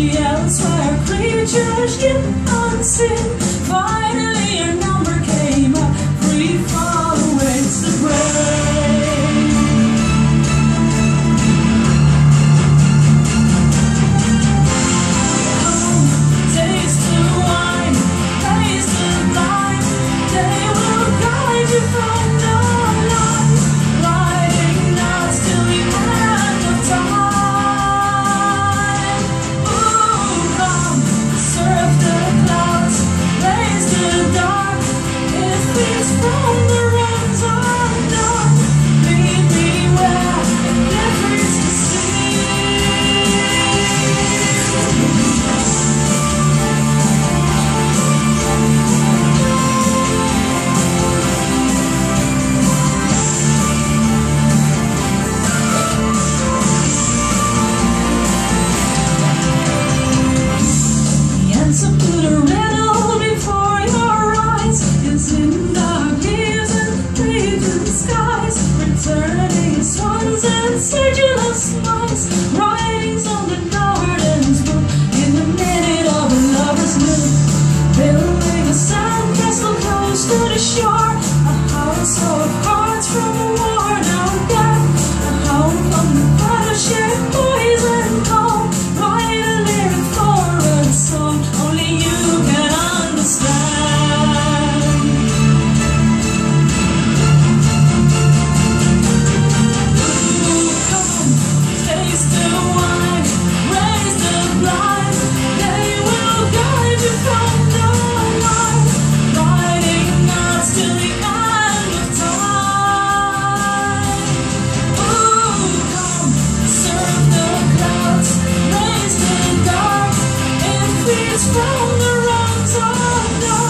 elsewhere creatures yet unseen. Finally your number came up, free fall awaits the grave. Come, taste the wine, taste the blind. They will guide you from the light, riding out till the end of time. Ooh, come, surf the clouds, raise the dark. If it's from the realms unknown, lead me where it never is to see. The answer to the riddle before your eyes is in dark leaves and faded skies, returning swans and sedulous mice, writings on the garden's book in the minute of a lover's mood. Building a sandcastle close to the shore, a house of cards from a worn-out gang, a home from the battleship boys and calm. Write a lyric for a song only you can understand. Ooh, come, taste the wine, raise the blind. They will guide you from the light, riding out till the end of time. Ooh, come, surf the clouds, raise the dark. If it's from the realms unknown,